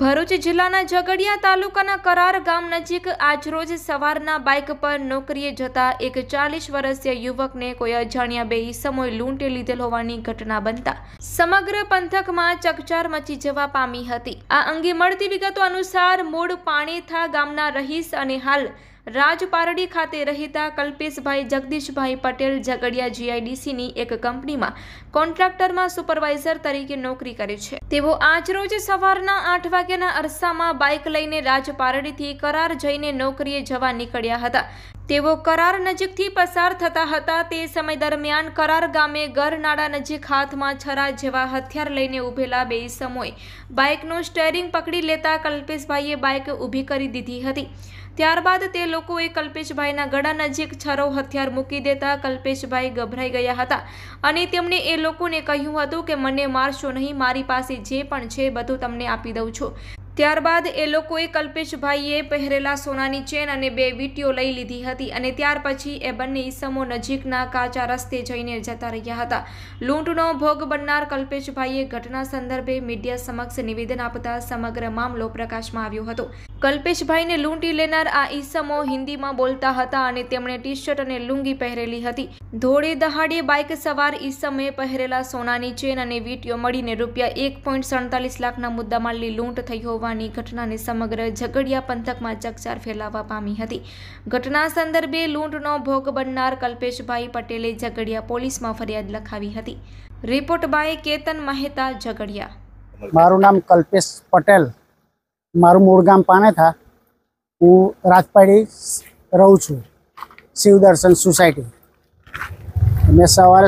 ભરૂચ જિલ્લાના ઝઘડિયા તાલુકાના કરાર ગામ નજીક આજરોજ સવારના બાઇક પર નોકરીએ જતા એક 40 વર્ષીય યુવકને કોઈ અજાણ્યા બે ઈસમોએ લૂંટી લીધેલ હોવાની ઘટના બનતા સમગ્ર પંથકમાં ચકચાર મચી જવા પામી હતી। આ અંગે મળતી વિગતો અનુસાર મૂળ પાણીથા ગામના રહીશ અને હાલ રાજપારડી ખાતે રહેતા કલ્પેશભાઈ જગદીશભાઈ પટેલ ઝઘડિયા જીઆઈડીસીની એક કંપનીમાં કોન્ટ્રાક્ટરમાં સુપરવાઇઝર તરીકે નોકરી કરે છે। તેઓ આજરોજ સવારના 8 વાગ્યાના અરસામાં બાઇક લઈને રાજપારડીથી કરાર જઈને નોકરીએ જવા નીકળ્યા હતા। તેઓ કરાર નજીકથી પસાર થતા હતા તે સમય દરમિયાન કરાર ગામે ગરનાળા નજીક હાથમાં છરા જેવા હથિયાર લઈને ઊભેલા બે ઈસમોએ બાઇકનું સ્ટેરિંગ પકડી લેતા કલ્પેશભાઈએ બાઇક ઊભી કરી દીધી હતી। ત્યારબાદ તે લોકોએ કલ્પેશભાઈના ગળા નજીક છરો હથિયાર મૂકી દેતા કલ્પેશભાઈ ગભરાઈ ગયા હતા અને તેમણે એ લોકોને કહ્યું હતું કે મને મારશો નહીં, મારી પાસે જે પણ છે બધું તમને આપી દઉં છું। ત્યારબાદ એ લોકોએ કલ્પેશભાઈએ પહેરેલા સોનાની ચેન અને 2 વીંટીઓ લઈ લીધી હતી અને ત્યાર પછી એ બંને ઈસમો નજીકના કાચા રસ્તે જઈને જતા રહ્યા હતા। લૂંટનો ભોગ બનનાર કલ્પેશભાઈએ ઘટના સંદર્ભે મીડિયા સમક્ષ નિવેદન આપતા સમગ્ર મામલો પ્રકાશમાં આવ્યો હતો। કલ્પેશભાઈને લૂંટી લેનાર આ ઈસમો હિન્દીમાં બોલતા હતા અને તેમણે ટી શર્ટ અને લુંગી પહેરેલી હતી। ધોળે દહાડે બાઇક સવાર ઈસમે પહેરેલા સોનાની ચેન અને વીંટીઓ મળીને રૂપિયા 1.47 લાખના મુદ્દામાલની લૂંટ થઈ હોવાની ઘટનાને સમગ્ર ઝઘડિયા પંથકમાં ચકચાર ફેલાવા પામી હતી। ઘટના સંદર્ભે લૂંટનો ભોગ બનનાર કલ્પેશભાઈ પટેલે ઝઘડિયા પોલીસમાં ફરિયાદ લખાવી હતી। Report by Ketan Mehta, Jhagadia. મારું નામ કલ્પેશ પટેલ, મારું મૂળ ગામ પાનેથા, હું રાજપાડી રહું છું, શિવદર્શન સોસાયટી। મેં સવારે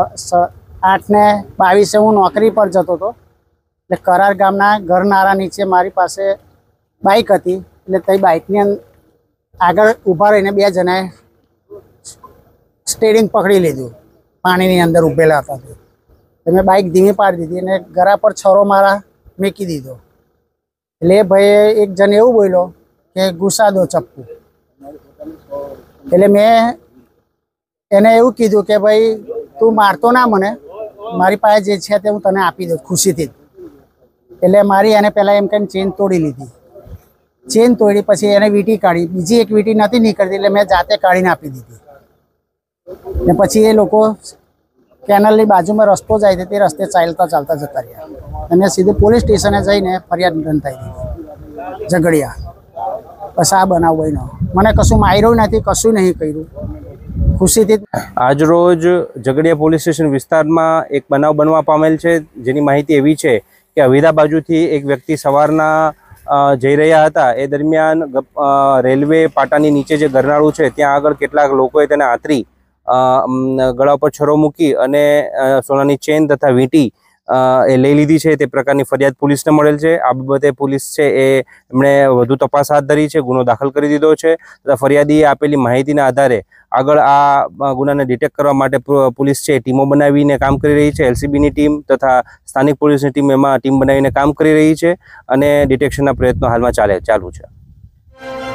8:22 હું નોકરી પર જતો હતો એટલે કરાર ગામના ગરનાળા નીચે મારી પાસે બાઇક હતી એટલે તે બાઇકની આગળ ઊભા રહીને 2 જણાએ સ્ટેરિંગ પકડી લીધું, પાણીની અંદર ઊભેલા હતા તે મેં બાઇક ધીમી પાડી દીધી અને ગળા પર છરો મારા મૂકી દીધો એટલે ભાઈ એક જણ એવું બોલ્યો કે ઘૂસા દો ચપ્પુ, એટલે મેં એને એવું કીધું કે ભાઈ તું મારતો ના, મને મારી પાસે જે છે તે હું તને આપી દઉં ખુશીથી। એટલે મારી એને પહેલાં એમ કહીને ચેન તોડી લીધી, ચેન તોડી પછી એને વીંટી કાઢી, બીજી એક વીંટી નથી નીકળતી એટલે મેં જાતે કાઢીને આપી દીધી ને પછી એ લોકો કેનલની બાજુમાં રસ્તો જાય છે તે રસ્તે ચાલતા ચાલતા જતા રહ્યા અને સીધું પોલીસ સ્ટેશને જઈને ફરિયાદ નોંધાઈ દીધી ઝઘડિયા। બસ આ બનાવ બન્યો, મને કશું માર્યું નથી, કશું નહીં કર્યું, ખુશીથી। આજરોજ ઝઘડિયા પોલીસ સ્ટેશન વિસ્તારમાં એક બનાવ બનવા પામેલ છે, જેની માહિતી એવી છે કે અવિધા બાજુથી એક વ્યક્તિ સવારના જઈ રહ્યા હતા એ દરમિયાન રેલવે પાટાની નીચે જે ગરનાળું છે ત્યાં આગળ કેટલાક લોકોએ તેને આંતરી ગળા પર છરો મૂકી અને સોનાની ચેન તથા વીંટી એ લઈ લીધી છે તે પ્રકારની ફરિયાદ પોલીસને મળેલ છે। આ બાબતે પોલીસ છે એમણે વધુ તપાસ હાથ ધરી છે, ગુનો દાખલ કરી દીધો છે તથા ફરિયાદીએ આપેલી માહિતીના આધારે આગળ આ ગુનાને ડિટેક્ટ કરવા માટે પોલીસ છે ટીમો બનાવીને કામ કરી રહી છે। એલસીબીની ટીમ તથા સ્થાનિક પોલીસની ટીમ એમાં ટીમ બનાવીને કામ કરી રહી છે અને ડિટેક્શનના પ્રયત્નો હાલમાં ચાલુ છે।